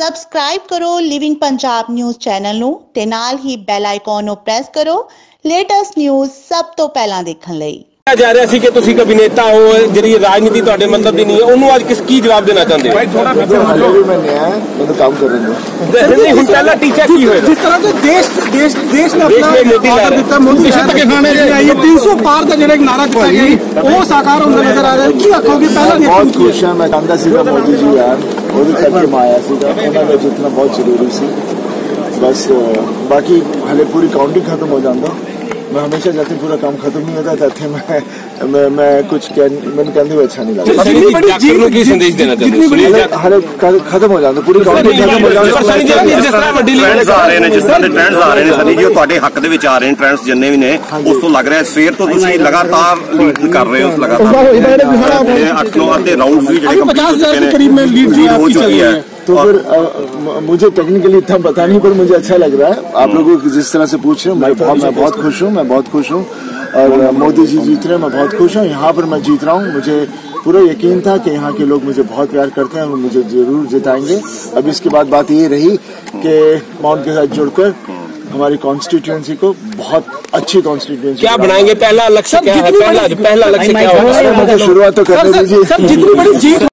Subscribe करो living Punjab news channel नूं ते नाल ही बैल आइकॉन नूं प्रेस करो लेटेस्ट न्यूज़ सब तो पहला देखण लई। जा रहा सी कि तुसी कभी नेता हो जी राजनीति तुहाडे मतलब दी नहीं है उन्होंने आज किस की जवाब देना चाहते हो? भाई थोड़ा हाले भी मैं नया है, मैं तो काम कर रहा हूं। नहीं हुन पहला टीचर की होएगा जिस तरह से देश ने अपना मोदी ला रहा मोदी के खाने ये 300 पार का जो एक नारा दिया गया वो साकार होता नजर आ रहा है की आखोगे पहला बहुत खुश है मैं कहंदा सी मोदी जी यार मोदी करके माया सी उन्होंने जितना बहुत जरूरी सी बस बाकी हाले पूरी काउंटिंग खत्म हो जाता मैं हमेशा जाते पूरा काम खत्म नहीं होता था मैं कुछ मैंने कहने में अच्छा नहीं लगता की संदेश देना चाहते खत्म हो जाता पूरी काउंटिंग खत्म हो जाता ट्रेंड्स आ रहे हैं जिस तरह ट्रेंड्स आ रहे हैं सनी जी ਤੁਹਾਡੇ ਹੱਕ ਦੇ ਵਿੱਚ ਆ ਰਹੇ ਨੇ ट्रेंड्स ਜਿੰਨੇ ਵੀ ਨੇ ਉਸ ਤੋਂ ਲੱਗ ਰਿਹਾ ਸਵੇਰ ਤੋਂ ਤੁਸੀਂ ਲਗਾਤਾਰ ਲੀਡ ਕਰ ਰਹੇ ਹੋ ਲਗਾਤਾਰ 8-9 ਅੱਧੇ ਰਾਉਂਡਸ ਵੀ ਜਿਹੜੇ 50,000 के करीब में लीड हो चुकी है। तो फिर मुझे टेक्निकली इतना पता नहीं पर मुझे अच्छा लग रहा है आप लोगों को जिस तरह से पूछ रहे हो मैं बहुत खुश हूँ और मोदी जी जीत रहे हैं मैं बहुत खुश हूँ यहाँ पर मैं जीत रहा हूँ मुझे पूरा यकीन था कि यहाँ के लोग मुझे बहुत प्यार करते हैं और मुझे जरूर जिताएंगे। अब इसके बाद बात ये रही कि माउंट के साथ जुड़कर हमारी कॉन्स्टिट्यूएंसी को बहुत अच्छी कॉन्स्टिट्यूएंसी क्या बनाएंगे पहला लक्ष्य क्या है? पहला लक्ष्य क्या होगा? मुझे शुरुआत तो करने दीजिए। जितनी बड़ी जीत